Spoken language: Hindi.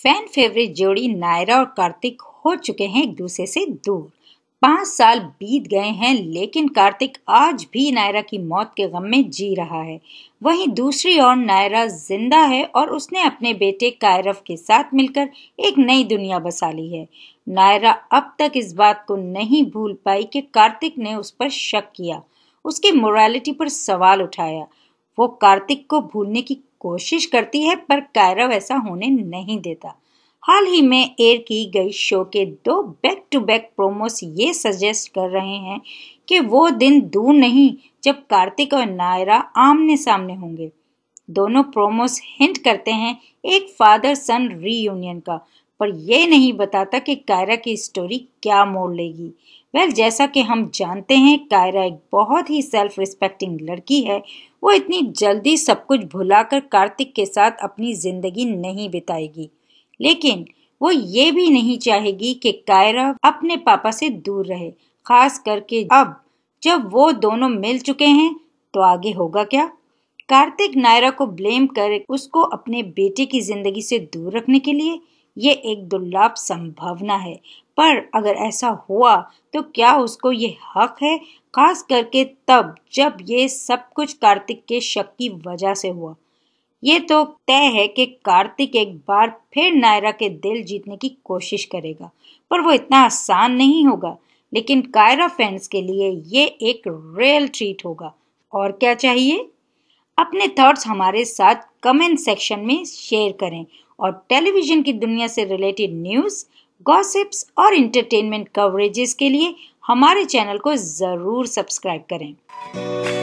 फैन फेवरेट जोड़ी नायरा और कार्तिक हो चुके हैं एक दूसरे से दूर। 5 साल बीत गए हैं, लेकिन कार्तिक आज भी नायरा की मौत के गम में जी रहा है। वहीं दूसरी ओर नायरा जिंदा है और उसने अपने बेटे कायरव के साथ मिलकर एक नई दुनिया बसा ली है। नायरा अब तक इस बात को नहीं भूल पाई कि कार्तिक ने उस पर शक किया, उसकी मोरालिटी पर सवाल उठाया। वो कार्तिक को भूलने की कोशिश करती है, पर कायरव ऐसा होने नहीं देता। हाल ही में एयर की गई शो के 2 बैक टू बैक प्रोमोस ये सजेस्ट कर रहे हैं कि वो दिन दूर नहीं जब कार्तिक और नायरा आमने सामने होंगे। दोनों प्रोमोस हिंट करते हैं एक फादर सन रीयूनियन का, पर यह नहीं बताता कि कायरा की स्टोरी क्या मोड़ लेगी। जैसा कि हम जानते हैं, कायरा एक बहुत ही सेल्फ रिस्पेक्टिंग लड़की है। वो इतनी जल्दी सब कुछ भुलाकर कार्तिक के साथ अपनी जिंदगी नहीं बिताएगी, लेकिन वो ये भी नहीं चाहेगी कि कायरा अपने पापा से दूर रहे, खास करके अब जब वो दोनों मिल चुके हैं। तो आगे होगा क्या? कार्तिक नायरा को ब्लेम करे उसको अपने बेटे की जिंदगी से दूर रखने के लिए? ये एक दुर्लभ संभावना है, पर अगर ऐसा हुआ तो क्या उसको ये हक है, खास करके तब जब ये सब कुछ कार्तिक के शक की वजह से हुआ। ये तो तय है कि कार्तिक एक बार फिर नायरा के दिल जीतने की कोशिश करेगा, पर वो इतना आसान नहीं होगा। लेकिन कायरा फैंस के लिए ये एक रियल ट्रीट होगा। और क्या चाहिए? अपने थॉट्स हमारे साथ कमेंट सेक्शन में शेयर करें और टेलीविजन की दुनिया से रिलेटेड न्यूज़, गॉसिप्स और एंटरटेनमेंट कवरेजेस के लिए हमारे चैनल को जरूर सब्सक्राइब करें।